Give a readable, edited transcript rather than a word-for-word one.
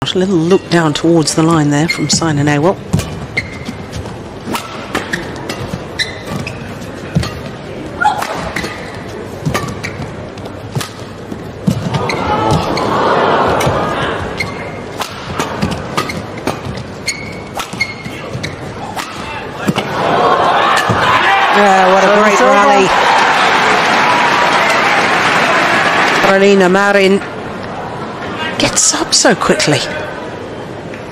A little look down towards the line there from Saina Nehwal. What a great rally. Marin gets up so quickly.